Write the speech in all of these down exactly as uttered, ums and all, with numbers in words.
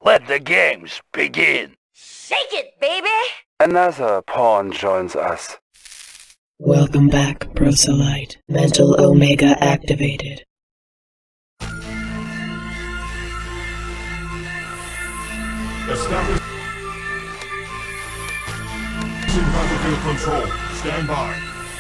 Let the games begin. Shake it, baby! Another pawn joins us. Welcome back, Proselyte. Mental Omega activated. Establish battlefield control. Stand by.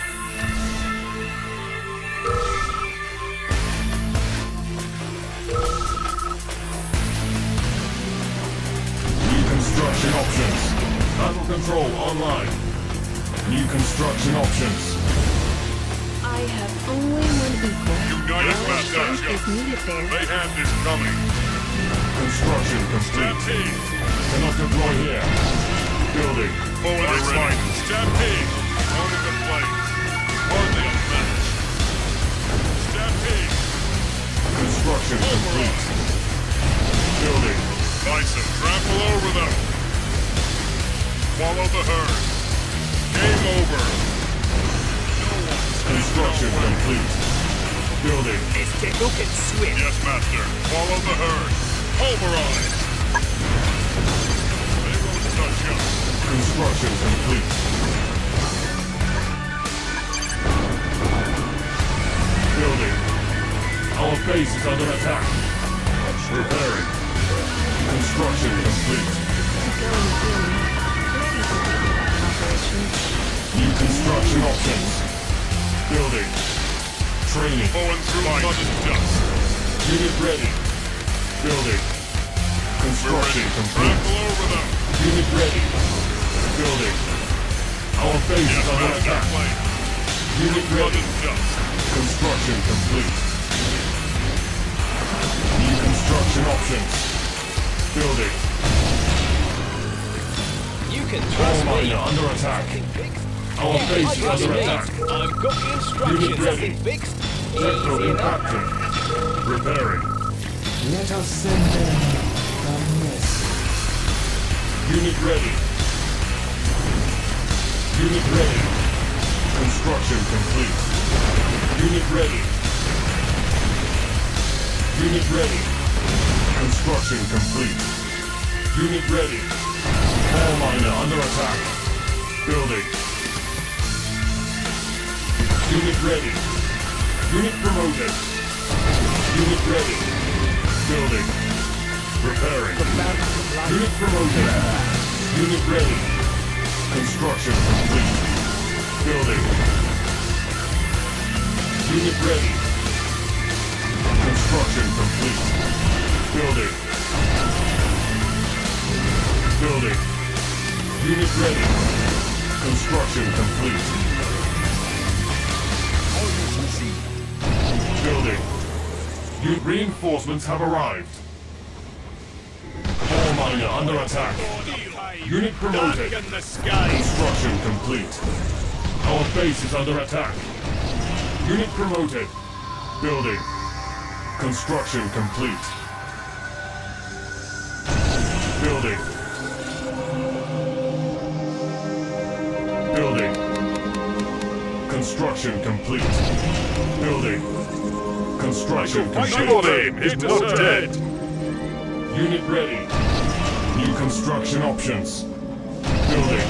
New construction options. Battle control online. New construction options. I have only one equal. United Our strength is needed there. Mayhem is coming. Construction complete. Stampede. Cannot deploy here. Building. Forward ready. Stampede. Loading the planes. Hardly unfinished. Stampede. Construction complete. Building. Bison, trample over them. Follow the herd. Game over. No one Construction complete. Building. Mister Look and Swift. Yes, Master. Follow the herd. Pulverize. They won't touch us. Construction complete. Building. Our base is under attack. Repairing. Construction complete. New construction options. Building. Training. Going through sudden dust. Unit ready. Building. Construction complete. Over them. Unit ready. Building. Our base yes, is under attack. Unit ready. Construction complete. New construction options. Building. You can trust All me. under attack. Our Yeah, base I is trust under me. attack. I've got the Unit instructions. ready. Nothing fixed. Sector Easy enough. captured. Repairing. Let us send them a message. Unit ready. Unit ready. Construction complete. Unit ready. Unit ready. Construction complete. Unit ready. All miner under attack. Building. Unit ready. Unit promoted. Unit ready. Building. Repairing. Unit promoted. Unit ready. Construction complete. Building. Unit ready. Construction complete. Building. Building. Unit ready. Construction complete. Building. Unit reinforcements have arrived. Ore miner under attack. Unit promoted. Construction complete. Our base is under attack. Unit promoted. Building. Construction complete. Building. Building. Construction complete. Building. Construction complete. is not dead. Unit ready. New construction options. Building.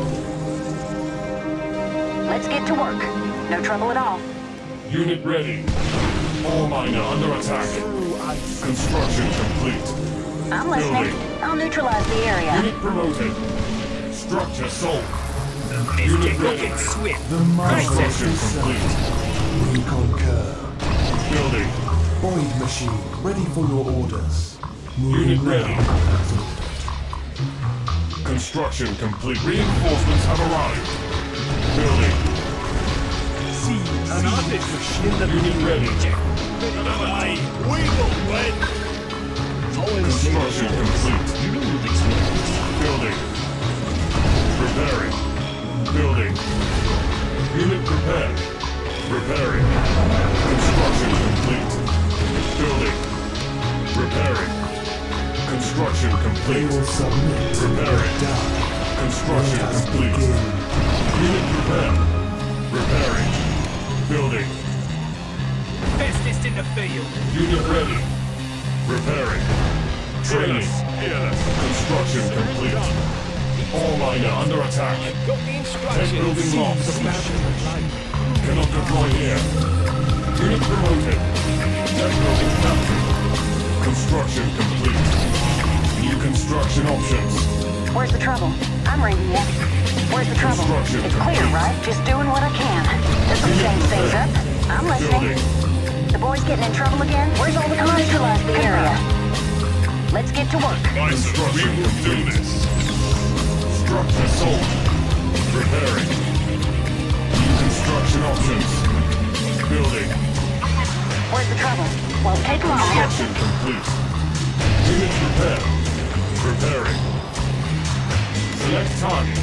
Let's get to work. No trouble at all. Unit ready. Ore miner under attack. Construction complete. I'm listening. Building. I'll neutralize the area. Unit promoted. Structure sold. Mister Unit Look ready. and Swift. The master Construction is complete. we concur. Building. Void machine, ready for your orders. Unit Moving ready. now as ordered. Construction complete. Reinforcements have arrived. Building. See, an artist in the Unit ready. Aye, we will win. Construction complete. You know these words. Building. Repairing. Building. Unit prepared. Repairing. Construction complete. Building. Repairing. Construction They complete. will submit to Repairing. die. Construction Let us complete. begin. Unit prepared. Repairing. Building. Bestest in the field. Unit ready. Repairing. Training. Construction complete. All miner under attack. Tech building lost. Cannot deploy here. Unit promoted. Tech building captured. Construction complete. New construction options. Where's the trouble? I'm reading you. Where's the trouble? Construction It's clear, complete. right? Just doing what I can. This will change things up. I'm listening. Building. The boys getting in trouble again? Where's all the commercialized the area? Let's get to work. Construction complete. Structure sold. Repairing. New construction options. Building. Where's the trouble? Well, take them off. Construction complete. Unit repaired. Repairing. Select target.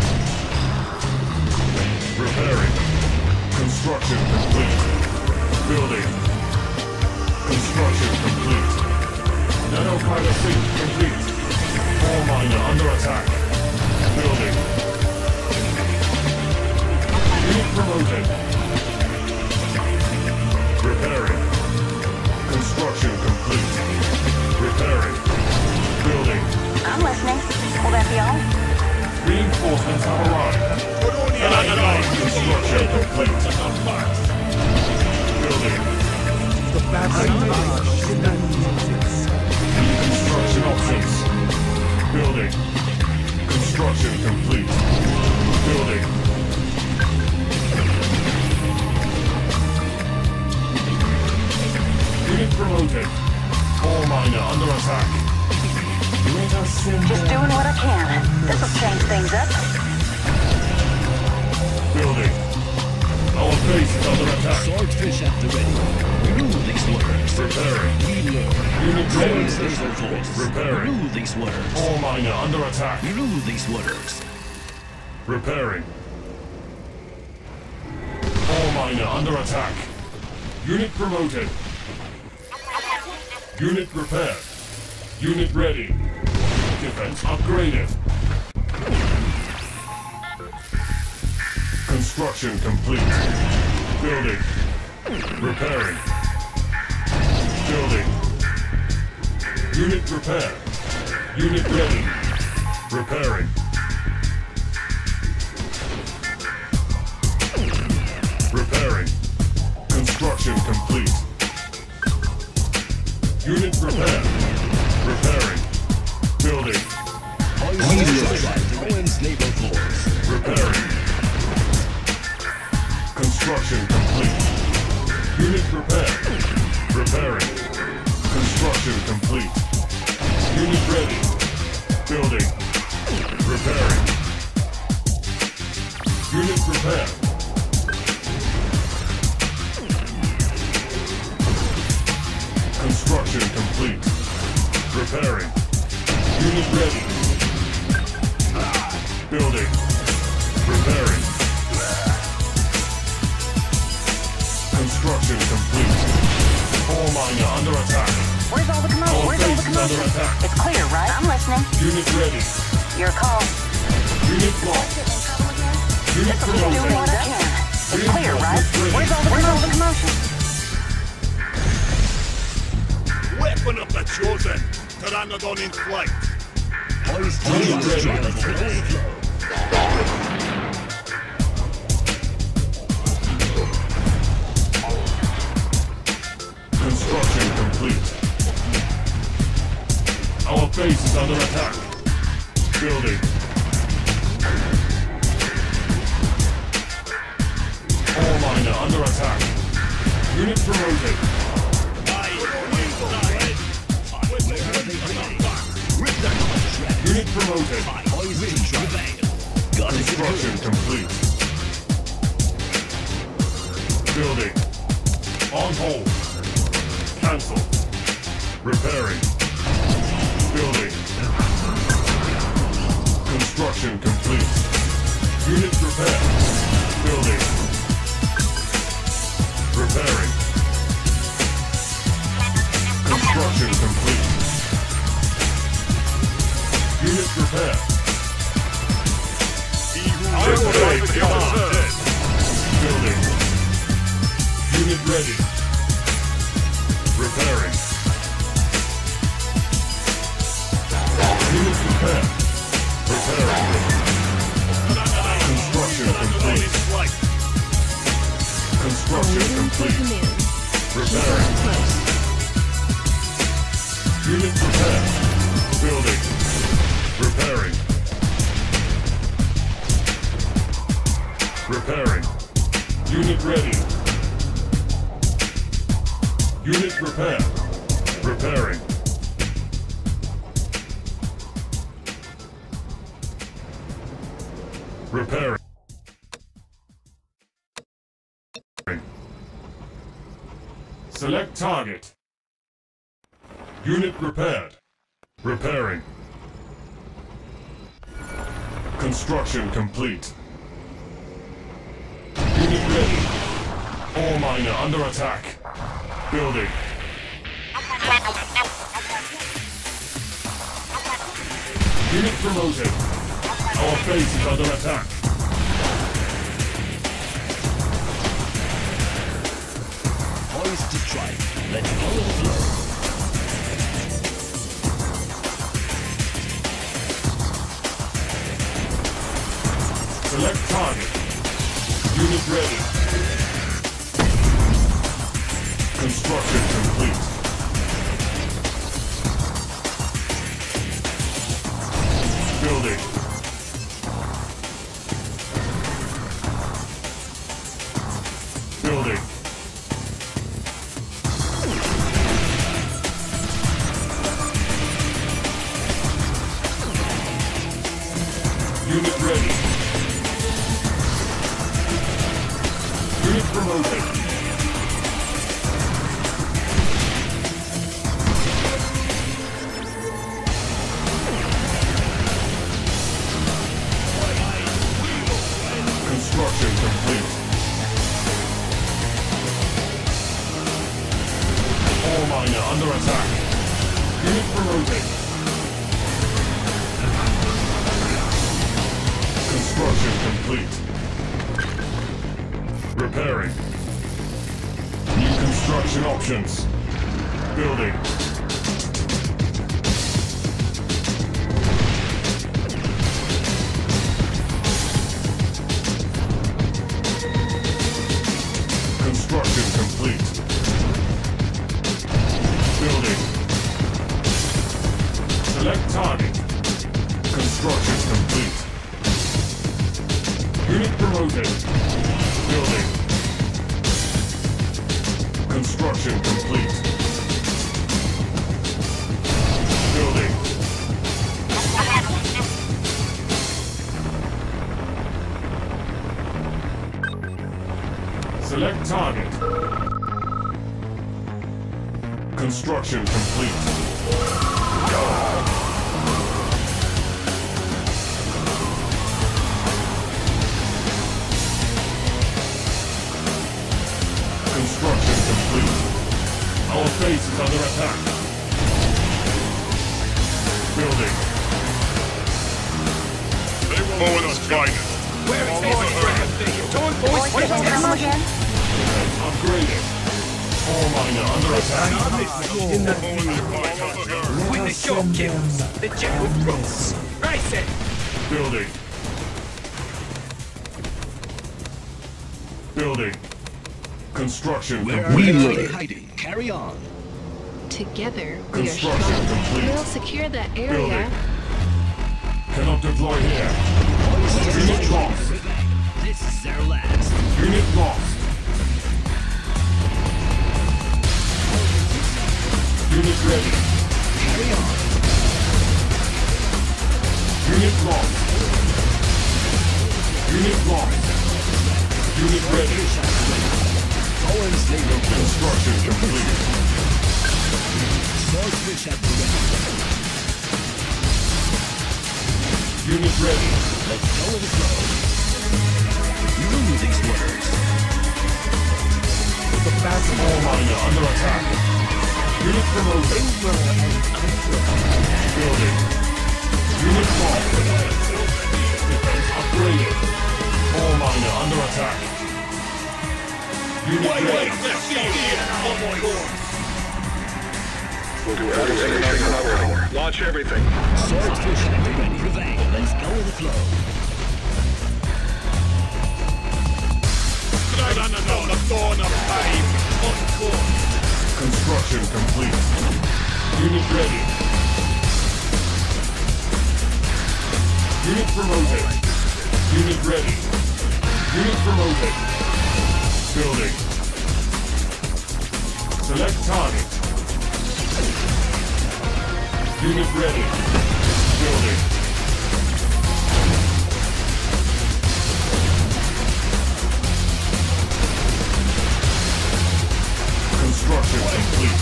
Repairing. Construction complete. Building. Construction complete. Nanopilot sync complete. Ore miner under attack. Building. Unit promoted. Repairing. Construction complete. Repairing. Building. I'm listening. Will that be all? Reinforcements have arrived. Construction complete. Building. The battery barrage in that New construction options. Building. Construction complete. Building. Unit promoted. Ore miner under attack. Let us send Just them. doing what I can. This will change things up. Building. Our base is under attack. swordfish at the ready. We rule these waters. Repairing. We learn. Unit Praise ready. the force. We Repairing. rule these waters. Ore miner under attack. We rule these waters. Repairing. Ore miner under attack. Unit promoted. Unit repaired. Unit ready. Defense upgraded. Construction complete. Building. Repairing. Building. Unit repaired. Unit ready. Repairing. Repairing. Construction complete. Unit repaired. Repairing. Building. Owens naval force. Repairing. Construction complete. Unit repaired. Repairing. Construction complete. Unit ready. Building. Repairing. Unit repaired. Construction complete. Repairing. Unit ready. Building. Repairing. Construction complete. Ore miner under attack. Where's all the commotion? Our Where's all the base is under commotion? attack. It's clear, right? I'm listening. Unit ready. Your call. Unit lost. Unit Just doing what promoted. I can. It's clear, right? Where's all the, where's all the commotion? Weapon of the chosen! Pteranodon in flight! Unit ready. Construction complete. Our base is under attack. Building. Ore miner under attack. Unit promoted. Unit promoted. Construction complete. Building. On hold. Cancel. Repairing. Building. Construction complete. Unit repair. Building. Repairing. Construction complete. Unit repair. Building. Unit ready. Repairing. for complete. command. Repairing. Close. Unit prepared. Building. Repairing. Repairing. Unit ready. Unit repaired. Repairing. Repairing. Select target. Unit repaired. Repairing. Construction complete. Unit ready. Ore miner under attack. Building. Unit promoted. Our base is under attack. Poised to strike. Let's go with the flow. Select target. Unit ready. Construction complete. Building. Building. Unit ready. Unit promoted. Construction complete. Ore miner under attack. Unit promoted. Construction complete. Repairing. New construction options. Building. Construction complete. Building. Select target. Construction complete. Unit promoted. Building. Construction complete. Building. Select target. Construction complete. Construction complete. Our base is under attack. Building. They won't us fight it. Where is this? Torn voice. Voice to ammo again. Upgraded. Ore miner under attack. In the Fight With the short kills. The jet will cross. Race it. Building. Building. Construction complete. Reloading. Hiding. Carry on. Together, we are Construction strong. complete. We'll secure that Building. area. Cannot deploy here. Unit lost. This is their last. Unit lost. Unit ready. Carry on. Unit lost. Unit lost. Unit ready. Owens Naval Construction complete. Swordfish at the ready. Unit ready. Let's go with the flow. Remember these words. The fast ore miner under attack. Unit promoted. Building. Unit lost. Defense upgraded. Ore miner under attack. Unit ready. We'll do everything in our power. Launch everything. Swordfish at the ready. Let's go with the flow. Pteranodon, the dawn of time. On course. Construction complete. Unit ready. Unit promoted. Unit ready. Unit promoted. Building. Select target. Unit ready. Building. Construction complete.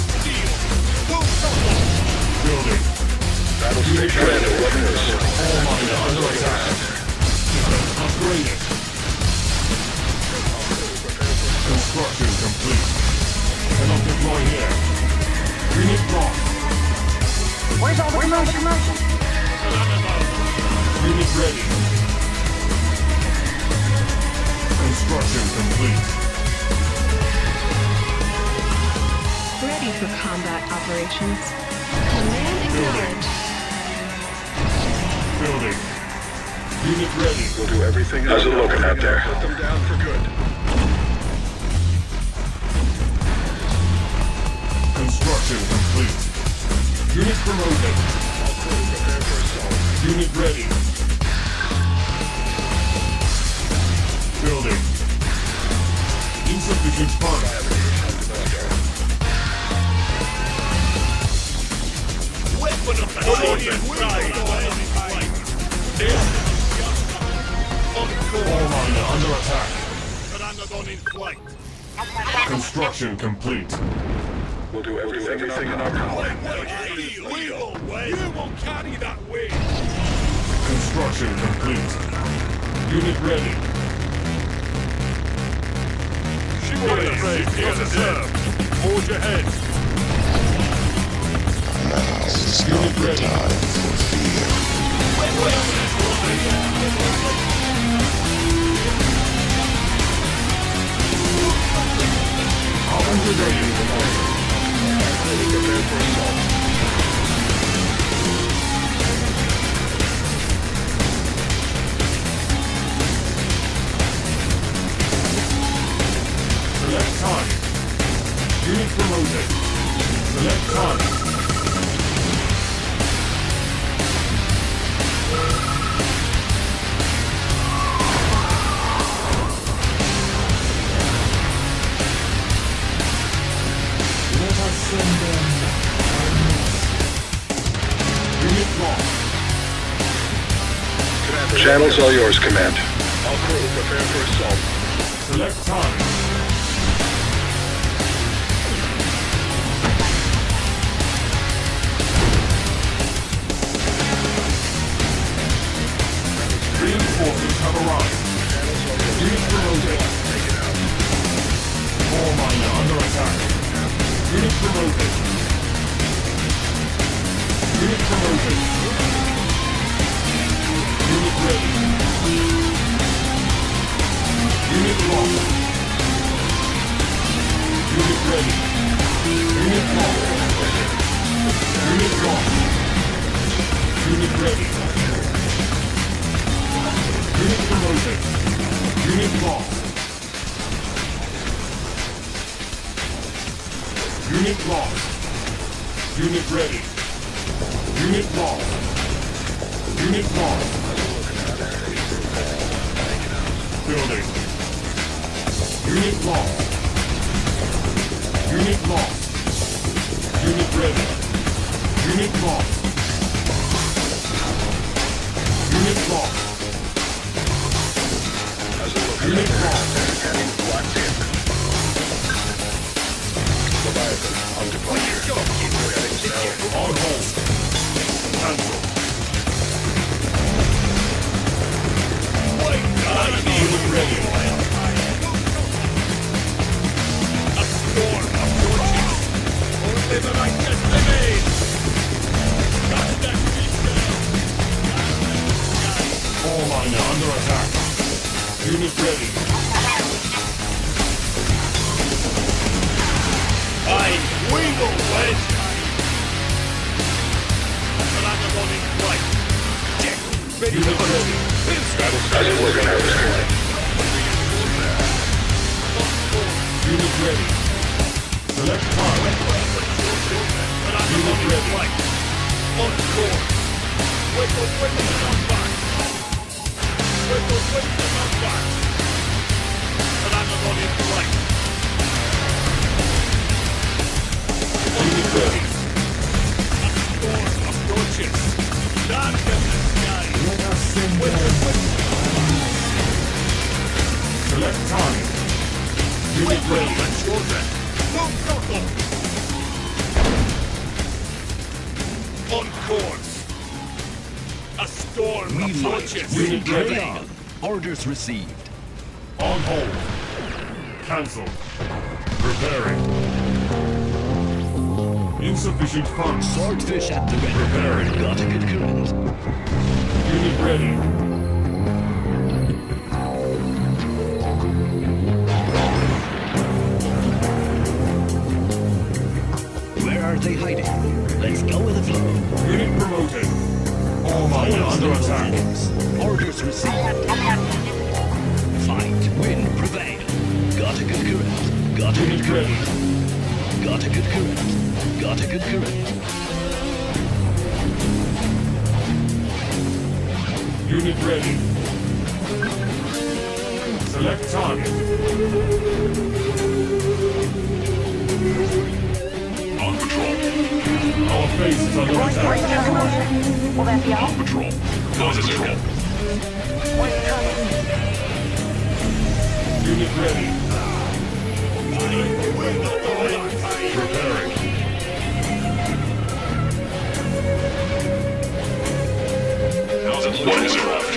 Building. Battle station ready. All miner under attack. Upgraded. Construction complete. Cannot deploy here. Unit lost. Where's all the commotion? Unit ready. Construction complete. Ready for combat operations. Command acknowledged. Building. Unit ready. We'll do everything. How's it looking out there? Put them down for good. Construction complete. Unit promoted. All crew prepare for assault. Unit ready. Building. Insufficient funds. Weapon of the Audience pride. On course. All miner under attack. Pteranodon in flight. Construction complete. We'll do everything, everything in our power. We will win. You will carry that weight. Construction complete. Unit ready. Shipway, here to serve. Forge ahead. Unit ready. Armored ready. Prepare for assault. Select target. Unit promoted. Select target. Let us send them our next. Unit lost. Channel's all yours, Command. All crew prepare for assault. Select target. Reinforcements have arrived. Unit promoted. All miner under attack. Unit promoted. Unit promoted. Unit ready. Unit lost. Unit ready. Unit lost. Unit lost. Unit ready. Unit promoted. Unit lost. Unit lost. Unit ready. Unit lost. Unit lost. Building. Unit lost. Unit lost. Unit ready. Unit lost. Unit lost. Unit lost. Leviathan, on departure. On hold. Cancel. Unit ready. A storm approaches. Only the righteous remain. Got that beast. All miner under attack. Unit ready. Aye, we will win. Pteranodon in flight. Check. Ready Unit to ready. How's it working out? ready. Select target. Unit ready. On course. Wait, wait, wait, come back. Wait, wait, wait, come back. And I'm not on in flight. Unit ready. Storm approaches. Dark in the sky. Let us send Wait, them. wait, wait. Select target. Unit ready. Let's go then. Go, go, go. On course. A storm approaches. Unit ready. Orders received. On hold. Cancel. Preparing. Insufficient funds. Swordfish at the ready. Preparing. Got a good current. Unit ready. Where are they hiding? Let's go with the flow. Unit promoted. All mine under attack. Orders received. Fight, win, prevail. Got a good current. Got a good Unit current. ready. Got a good current. Got a good current. Unit ready. Select target. On patrol. Our base is under Voice attack. transmission. Will that be all? Patrol. Close patrol. Voice transmission. Unit ready. Preparing. What is it left?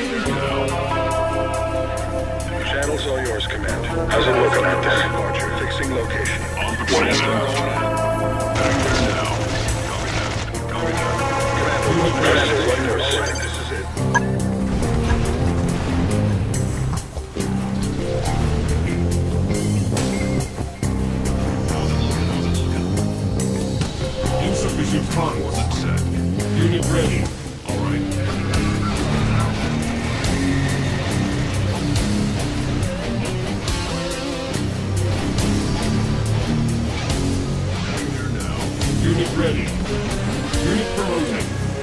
Channel's all yours, Command. How's it looking out there? Departure. Fixing location. On patrol. What is it left? Back there now. Copy that. Copy that. Commander, one more sight. This is it. Insufficient funds. Set. Unit ready. All right. Unit ready. Unit promoted.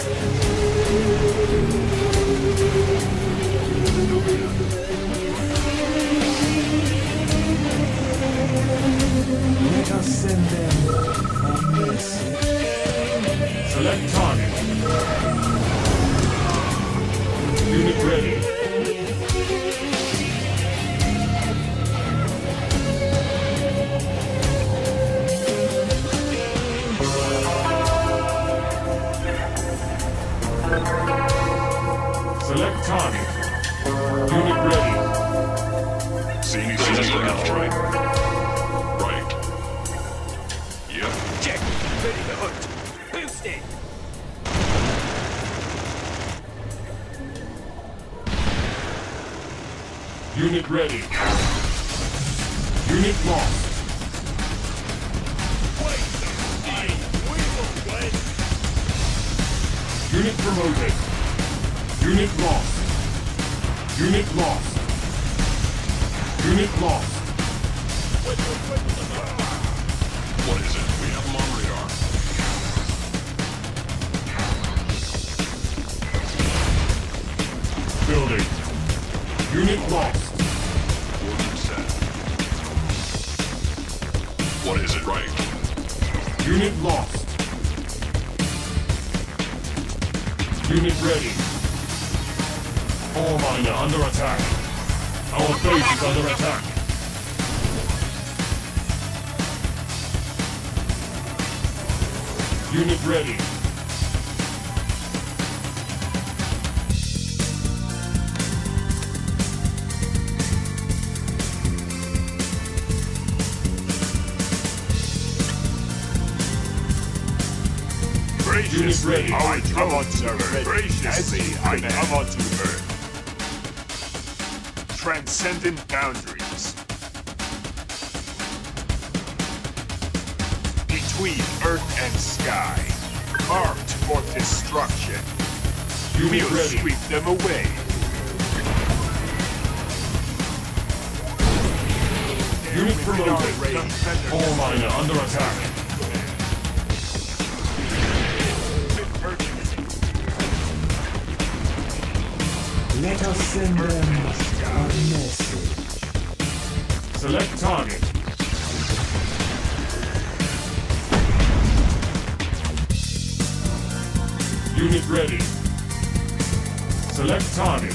Let us send them a message. Select target. Unit ready. Select target. Unit ready. See anything left, right? Right. Yep. Check. Ready to hunt. Boosting. Unit ready. Unit lost. Unit promoted. Unit lost. Unit lost. Unit lost. What is it? We have them on radar. Building. Unit lost. Order set. What is it? Right. Unit lost. Unit ready. All miner under attack. Our base is under attack. Unit ready. Unit ready. I come onto Earth. Graciously, I come onto Earth. Transcendent boundaries. Between Earth and sky. Marked for destruction. Unit We'll ready. sweep them away. Unit promoted. All miner under attack. Let us send them a message. Select target. Unit ready. Select target.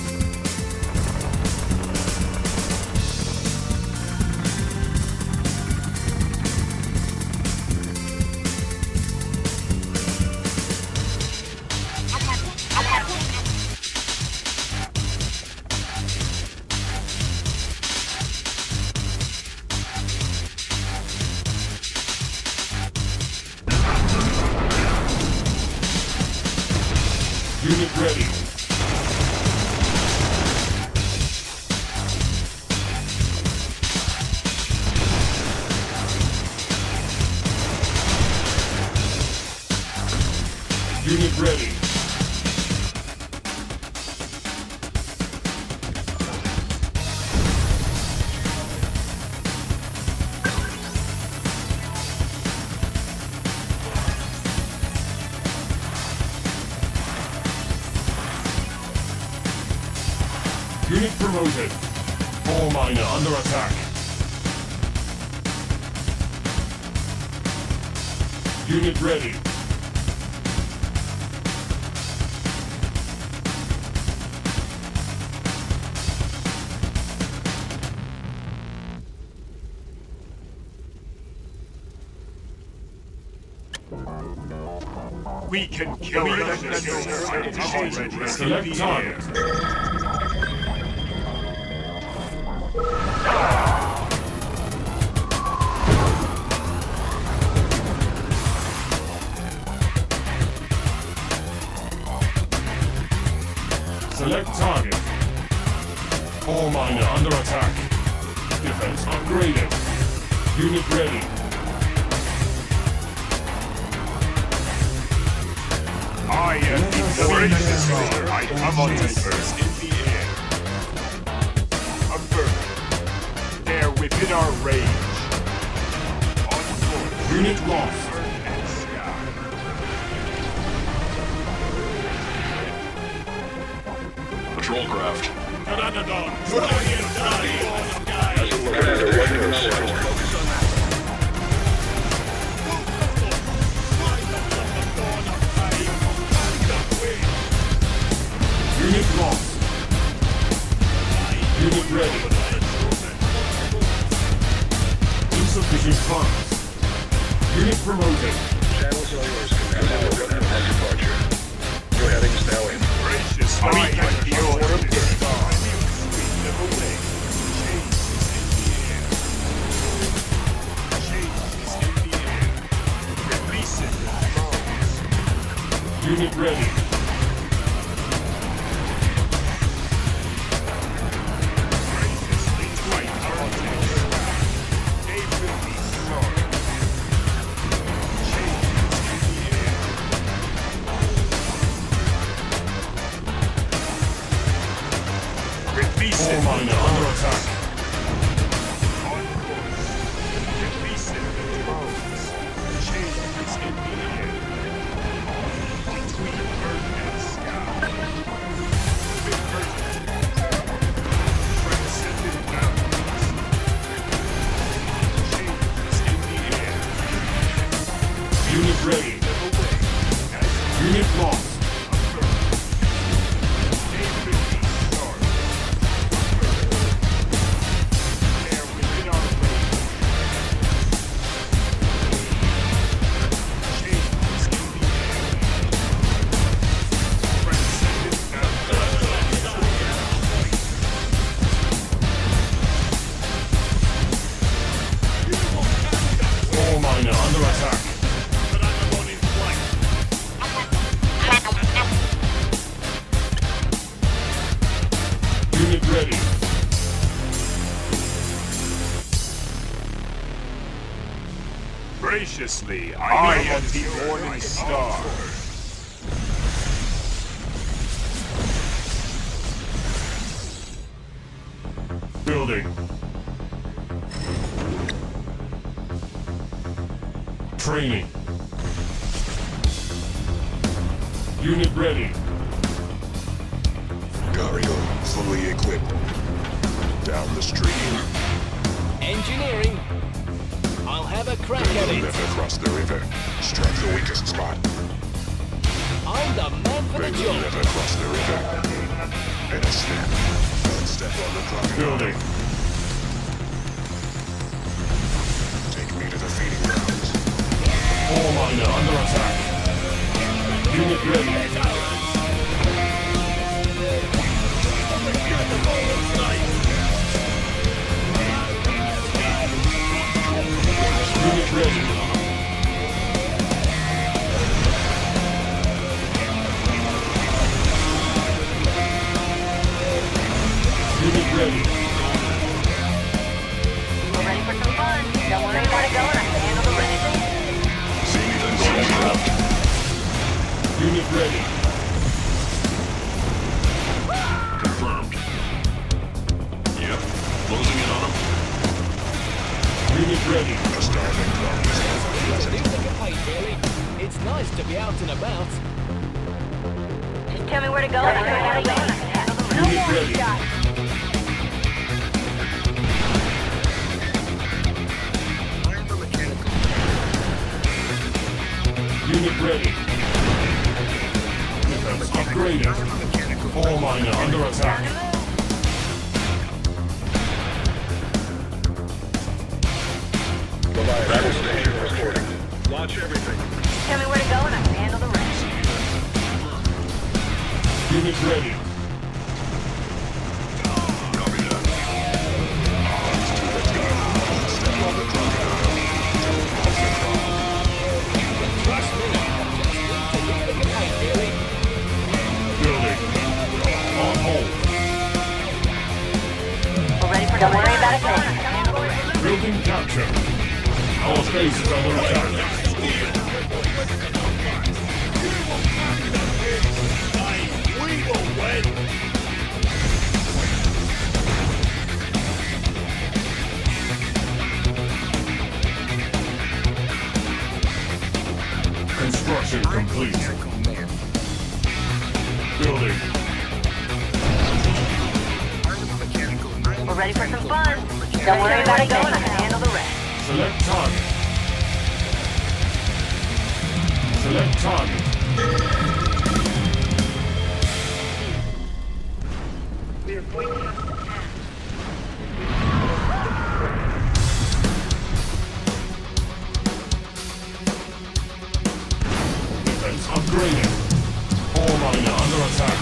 Unit ready. Unit ready. Unit promoted. All miner under attack. Unit ready. We can kill them. Select target. Select target. All miner under attack. Defense upgraded. Unit ready. I am the greatest leader. I come on you first in the air. Affirmative. They're within our range. On foot. Unit lost. Earth and sky. Patrol craft. Pteranodon. Commander, what news? Unit lost. Unit ready. Insufficient funds. Unit promoted. Channels all yours, Commander. Looking at our departure. New headings now in. Gracious, I am the order of the stars. Step away. Change is in the air. Change is in the air. Release it. Drones. Unit ready. Graciously fight our text. They will be sorry. Change is in the air. Release All it. miner under attack. On course. Release it. Drones. Change is in the air. Between earth and sky. With earth. Transcendent boundaries. Change is in the air. Unit ready. Step away. As Unit lost. All miner under attack. Unit ready. Graciously, I, I am the morning star. Building. training. Unit ready. Gario, fully equipped. Down the stream. Engineering. I'll have a crack Build at a it. lift across the river. Strike the weakest spot. I'm the man for the Build a job. lift across the river. And a snap. One step on the clock. Building. Take me to the feeding grounds. Ore miner under attack. Unit ready. Unit ready. Unit ready. We're ready for some fun. Don't worry about it going. I can handle the rest. See anything going up? Unit ready. Confirmed. Yep. Closing in on him. Unit ready. A starving clock. It's nice to be out and about. Just tell me where to go. I can handle the rest. No Unit more ready. shots. Unit ready. Defense upgraded. Ore miner under attack. Battle station reporting. Launch everything. Tell me where to go and I can handle the rest. Unit ready. Copy that. Arms to the gun. One step on the crocodile. Don't off the clock. Trust me. Just need to leave the kite, Billy. Building. On hold. We're ready for Don't worry about it going. I can handle the rest. Building capture. Our base is under attack. We will win. Construction complete. Building. We're ready for some fun. Don't worry about it going. I can handle the rest. Select target. Select target. Defense upgraded. Ore miner under attack.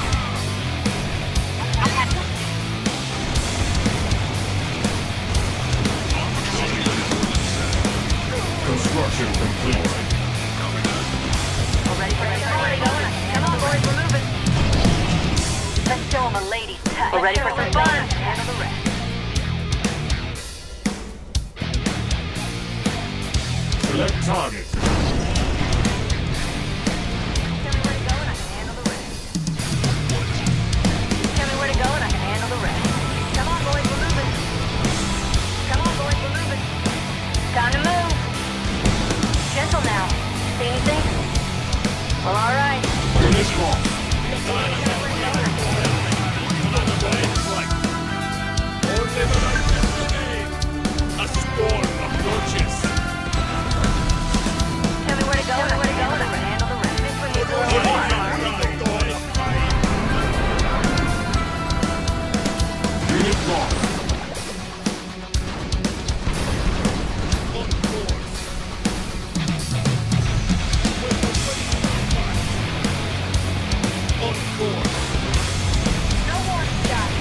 Construction complete. We're ready for some fun. Come on, boys, we're moving. Let's show them a lady's touch. We're ready for some fun. Handle the rest. Select target. Tell me where to go and I can handle the rest. Tell me where to go and I can handle the rest. Come on, boys, we're moving. Come on, boys, we're moving. Time to move. Gentle now. See anything? Well, all right. Unit lost. A storm approaches. Tell me where to go and where to go and I can handle the rest. This one needs a little more. Unit lost. No more shots.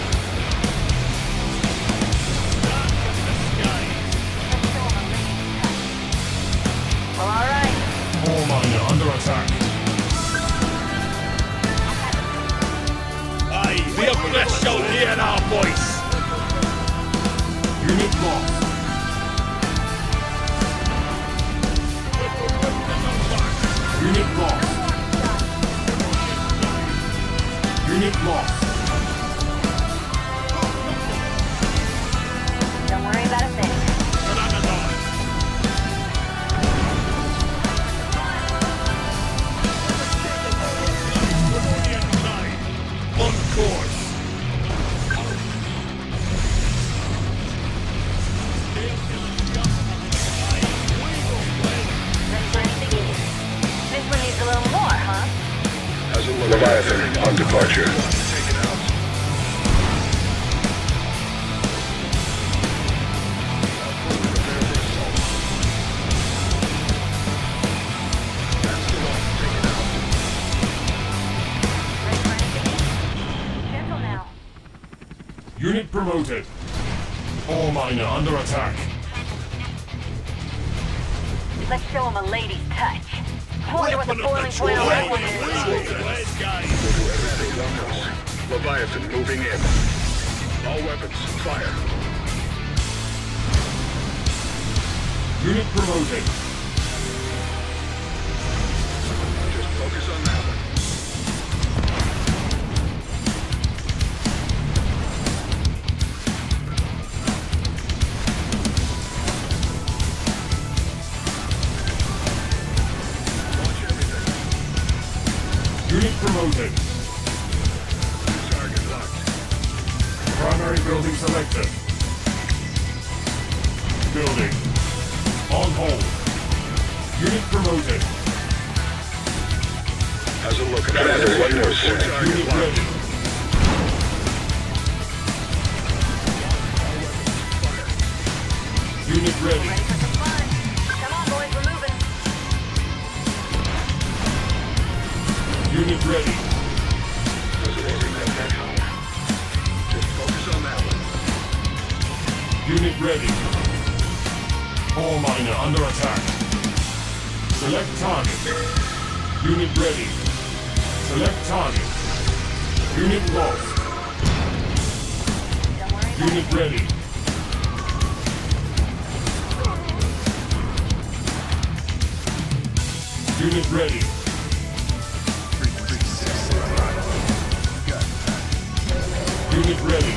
Well, all right. Ore miner under attack. Aye, the best shall hear our voice. Unit lost. Unit lost. Unit lost. Don't worry about a thing. departure. Take it out. Gentle now. Unit promoted. Ore miner under attack. Let's show him a lady's touch. I wonder what the boiling point on that one is. Leviathan moving in. All weapons, fire. Unit promoted. Just focus on that one. Unit promoted. Target locked. Primary building selected. Building. On hold. Unit promoted. How's it looking? Commander, one more set. Target Unit locked. ready. Unit ready. Ready for some fun. Come on, boys, we're moving. Unit ready. How's it looking? Just focus on that one. Unit ready. Ore miner under attack. Select target. Unit ready. Select target. Unit lost. Don't worry about Unit ready. Unit ready. Unit ready.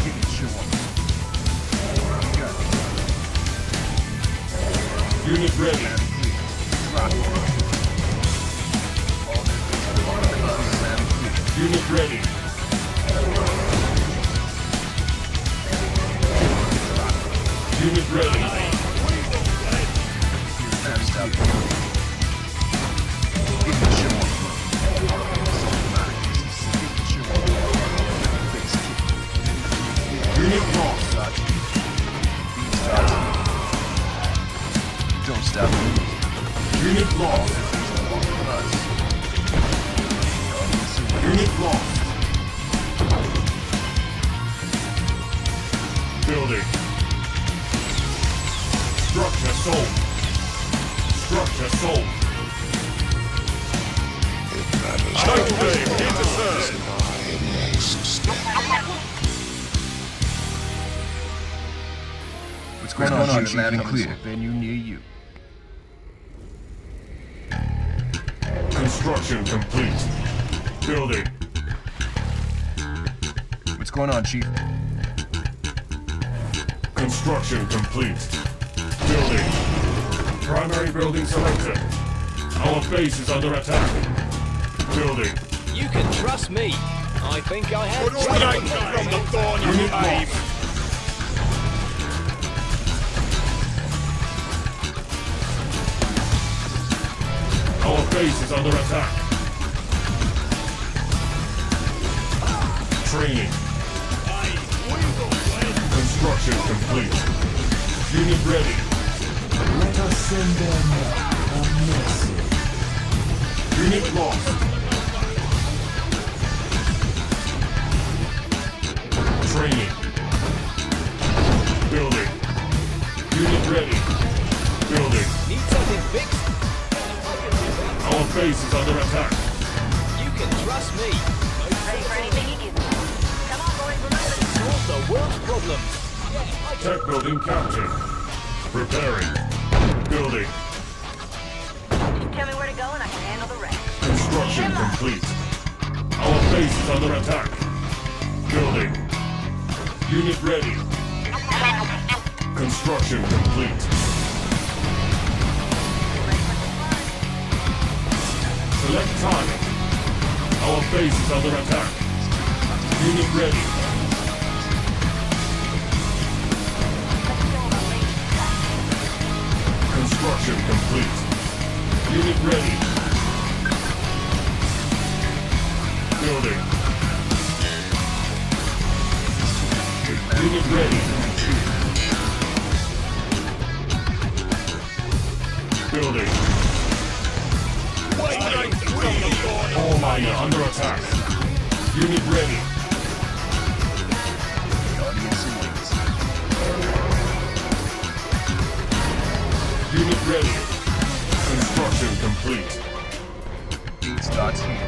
Unit ready. Unit ready. Unit ready. Unit lost. Don't stop. Unit lost. Unit lost. Building. Structure sold. Structure sold. Strike flame, hit the third. What's going on, on loud and clear? Venue near you. Construction complete. Building. What's going on, Chief? Construction complete. Building. Primary building selected. Our base is under attack. Building. You can trust me. I think I have. Put all names from the thorn, you Unit aim. lost. Our base is under attack. Training. Construction complete. Unit ready. Let us send them a message. Unit lost. Training. Building. Unit ready. Building. Need something fixed? Our base is under attack. You can trust me. Ready for anything you give me. Come on, boys, we're moving. Solve the world's problems. Tech building captured. Preparing. Building. You tell me where to go and I can handle the rest. Construction complete. Our base is under attack. Building. Unit ready. Construction complete. Select target. Our base is under attack. Unit ready. Construction complete. Unit ready. Building. Unit ready. Building. All miner under attack. Unit ready. Unit ready. Construction complete. Gate starts here.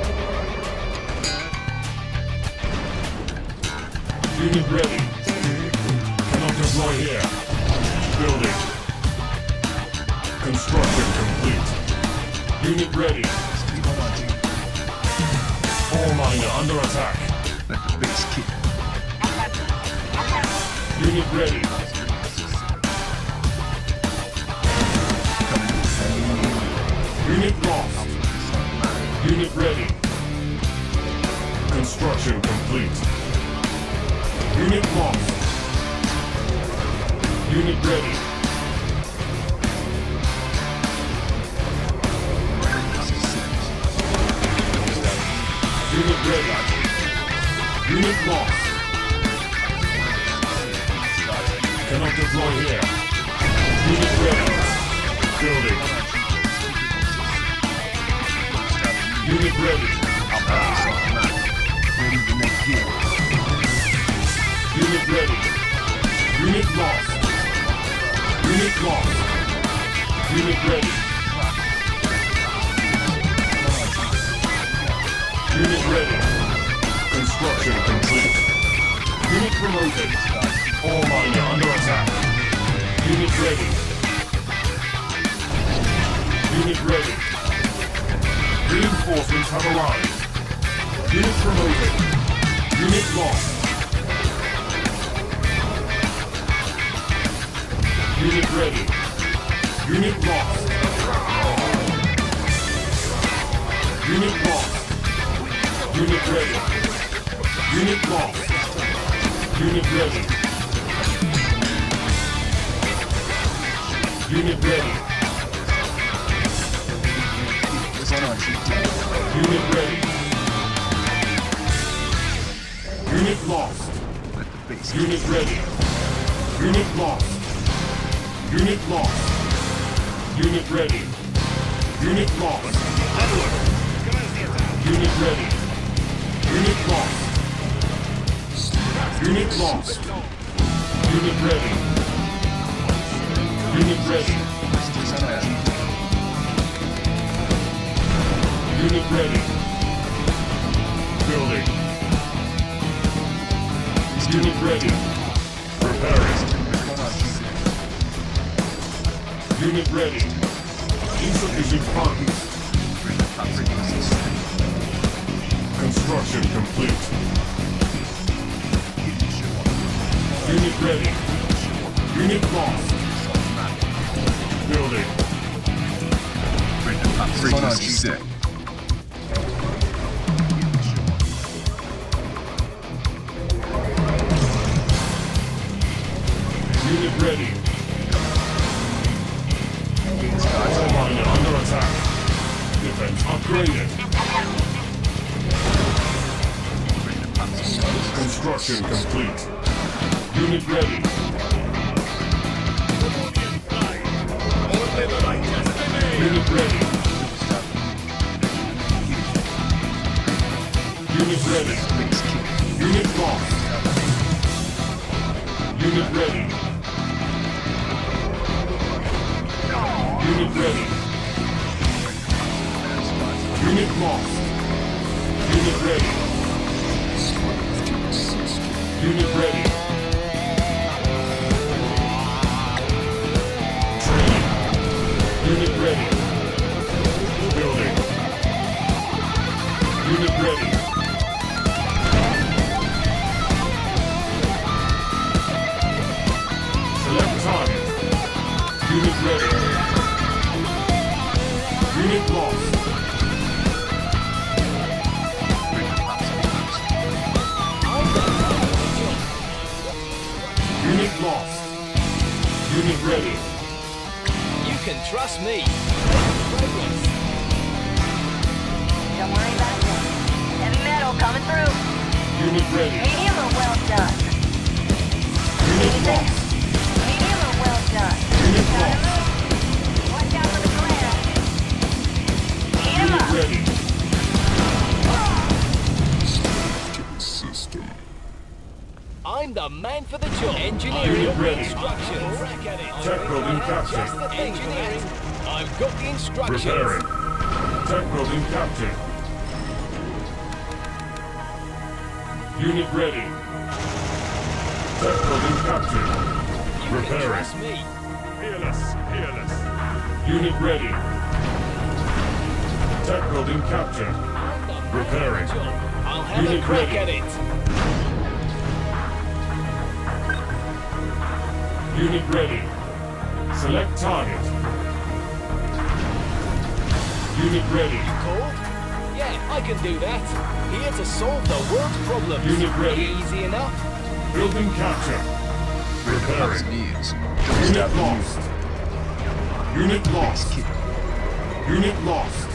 Unit ready. Cannot deploy here. Building. Construction complete. Unit ready. All miner under attack. Let the base kick. Unit ready. Unit lost. Unit ready. Construction complete. Unit lost. Unit ready. Unit ready. Unit lost. Cannot deploy here. Unit ready. Building. Unit ready. Ready to make gear. Unit ready. Unit lost. Unit lost. Unit ready. Unit ready. Construction complete. Unit promoted. All miner under attack. Unit ready. Unit ready. Reinforcements have arrived. Unit promoted. Unit lost. Unit ready. Unit lost. Unit lost. Unit ready. Unit lost. Unit ready. Unit ready. What's going on, Chief? Unit ready. Unit lost. Let the base Unit ready. Unit lost. Unit lost. Unit ready. Unit lost. Unit ready. Unit lost. Unit lost. Unit ready. Unit ready. Unit ready. Building. Unit ready. Preparing. Unit ready. Insufficient funds. Construction complete. Unit ready. Unit lost. Building. frequency set. Unit ready. All miner under attack. Defense upgraded. Construction complete. Unit ready. Unit ready. Unit ready. Unit lost. Unit ready. Unit ready. Unit lost. Unit ready. Unit ready. Training. Unit ready. Building. Unit ready. Select target. Unit ready. Unit lost. Unit lost. Unit ready. You can trust me. Don't worry about it. Heavy metal coming through. Unit ready. Medium or well done? lost. Medium or well done? Unit Gotta lost. move. Watch out for the glare. Heat 'em Unit up. ready. I'm the man for the job. Engineering Unit ready. instructions. Crack at it. Tech building Just captured. the thing, engineering. I've got the instructions. Repairing. Tech building captured. Unit ready. Tech building captured. You can Repairing. trust me. Fearless. Fearless. Unit ready. Tech building captured. I'm the man for Repairing. the job. I'll have Unit a crack ready. at it. Unit ready. Select target. Unit ready. Called? Yeah, I can do that. Here to solve the world's problems. Unit ready. Easy enough. Building capture. Repairing. Needs. Unit lost. Unit lost. Unit lost.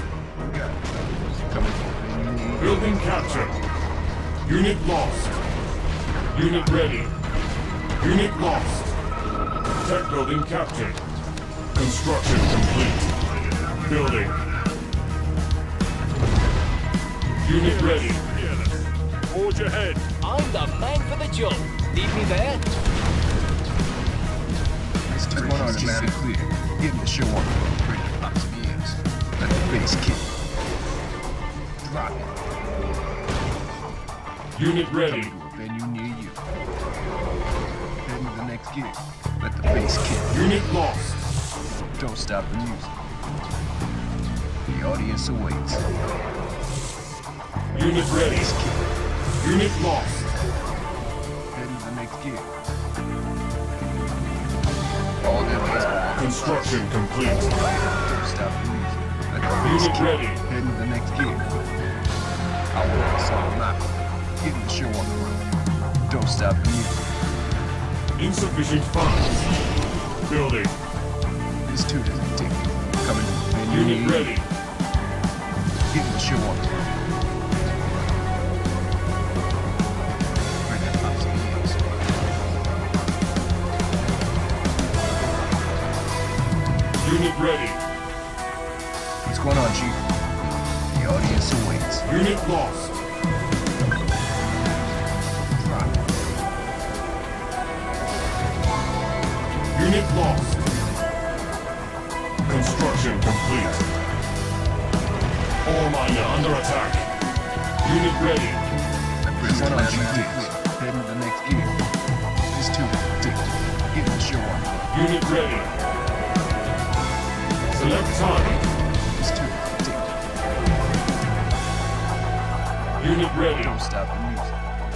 Building capture. Unit lost. Unit ready. Unit lost. Tech building captured. Construction complete. Building. Unit ready. Forge ahead. I'm the man for the job. Need me there? It's too one on the man clear. Getting the show on. Ready to pop some ears. Let the base kick. Drop it. Unit ready. Come to a venue near you. Heading to the next gig. Let the bass kick. Unit lost. Don't stop the music. The audience awaits. Unit ready. Unit lost. Heading to the next gig. All their bass. Construction complete. Don't stop the music. Let the bass Unit kick. ready. Heading to the next gig. I want the song knocking. Getting the show on the road. Don't stop the music. Insufficient funds. Building. This tune is addictive. Coming to the venue. Unit near ready. you. Getting the show on the road. Ready to pop some ears. Unit ready. What's going on, Chief? The audience awaits. Unit lost. Drop it. Unit lost. Construction complete. Ore miner under attack. Unit ready. What's going on, Chief? Heading to the next gig. This tune is addictive. Getting the show on. Unit ready. Select target. This tune is addictive. Unit ready. Don't stop the music.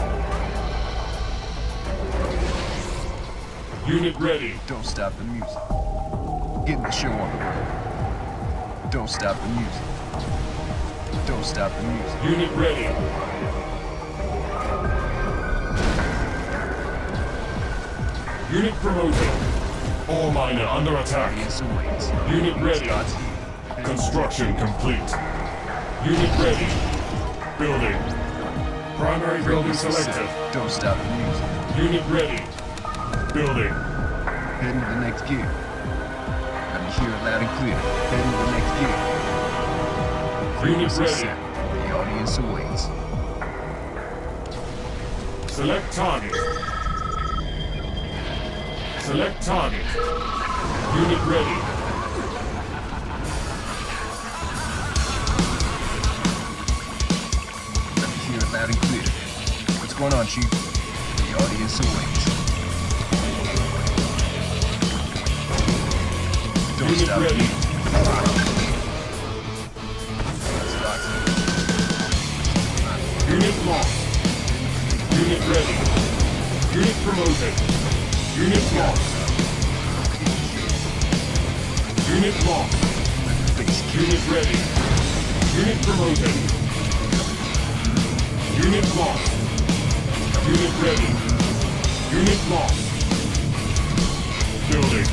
Unit ready. Don't stop the music. Getting the show on the road. Don't stop the music. Don't stop the music. Unit ready. Unit promoted. Ore miner under attack. Audience awaits. Unit ready. Starts here. Construction complete. Unit ready. Building. Primary building selected. Don't stop the music. Unit ready. Building. Heading to the next gig. Let me hear it loud and clear. Heading to the next gig. Unit Frequency ready. set. The audience awaits. Select target. Select target. Unit ready. Let me hear it loud and clear. What's going on, Chief? The audience awaits. Don't Unit stop ready. the Unit lost. Unit ready. Unit promoted. Unit lost. Unit lost. Unit ready. Unit promoted. Unit lost. Unit ready. Unit lost. Building.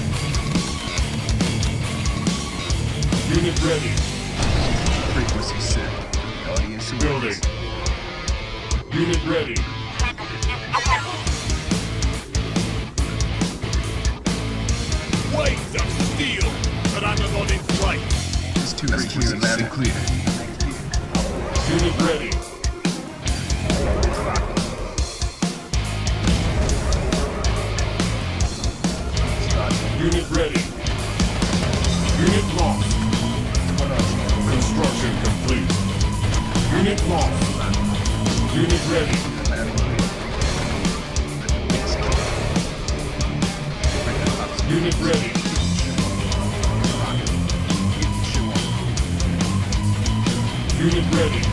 Unit ready. Frequency set. The audience awaits. Building. Unit ready. feel that I'm not in flight. It's too Let's clear, loud and clear. Unit ready. Unit ready. Unit lost. Construction complete. Unit lost. Unit ready. Unit ready. Unit ready.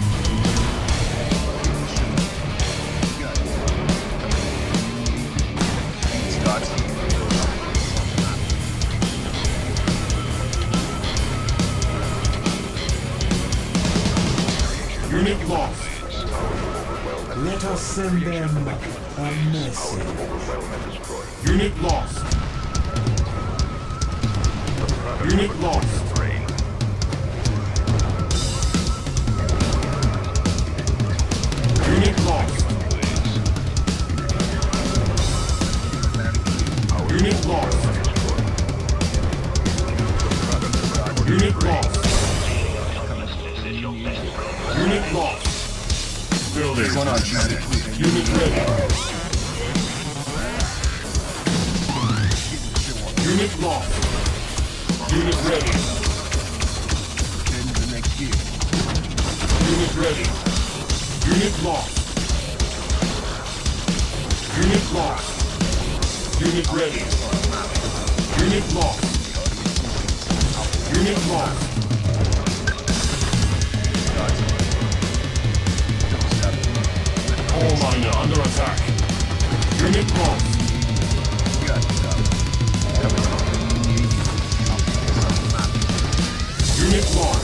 Unit lost. Let us send them a message. Unit lost. Unit lost. Unit lost. Unit lost. Unit lost. Unit lost. Building. One on unit. Unit ready. Unit lost. Unit ready. Into the next gear. Unit ready. Unit lost. Unit lost. Unit ready. Unit lost. Unit lost. All miner under attack. Unit lost. Unit lost.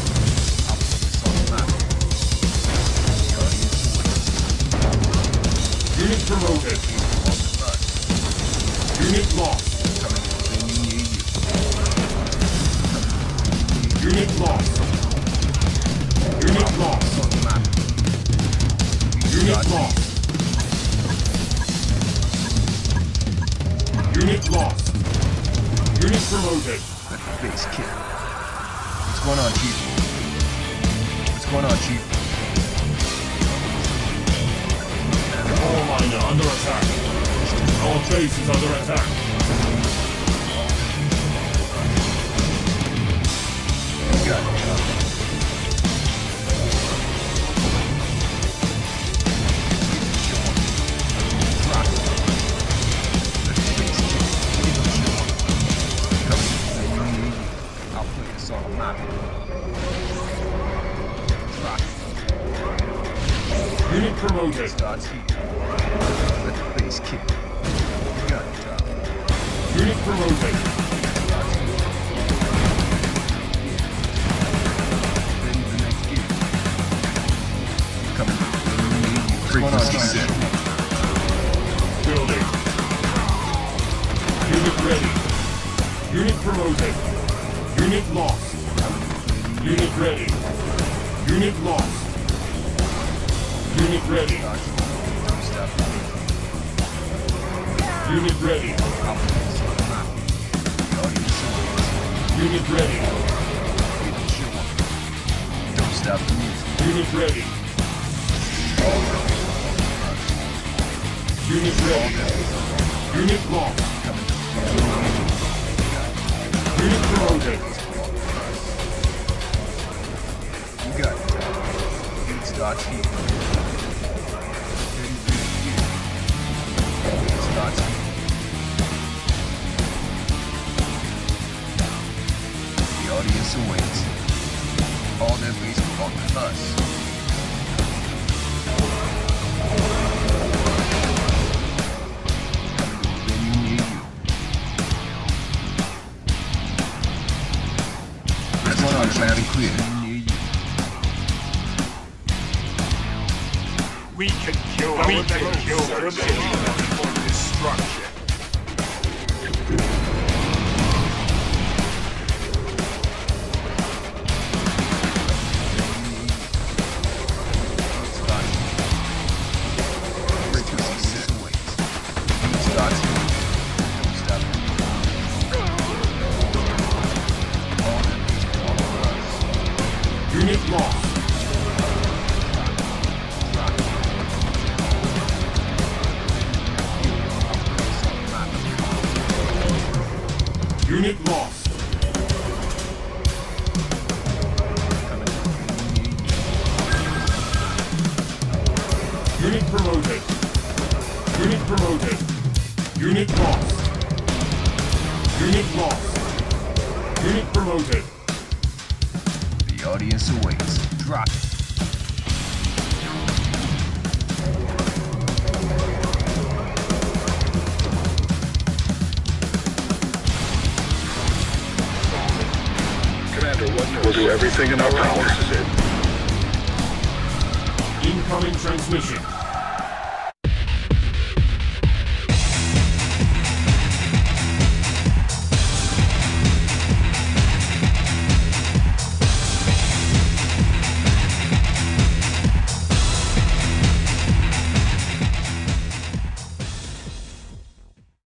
Unit promoted. Unit lost. Unit lost. Unit lost. Unit lost. Unit lost. Unit promoted. Let the base kick. What's going on, Chief? What's going on, Chief? All miner under attack. Our base is under attack. Got it. Unit promoted. Starts here. Let the base kick. You got it, Tom. Unit promoted. Ready for the next gear. Coming. Frequency set. Building. Unit ready. Unit promoted. Unit lost. Unit ready. Unit lost. Unit ready. Unit ready. Unit ready. Don't stop the music. Unit ready. Unit ready. Unit lost. Unit promoted. You got it. It starts here. It starts here. The audience awaits. All their base belong to us. Venue near you. That's one on loud and clear. We can kill them. We can kill them. For destruction. Unit lost. Unit promoted. Unit promoted. Unit lost. Unit lost. Unit promoted. The audience awaits. Drop it. Commander, what news? We'll do everything in our power. This is it. Incoming transmission.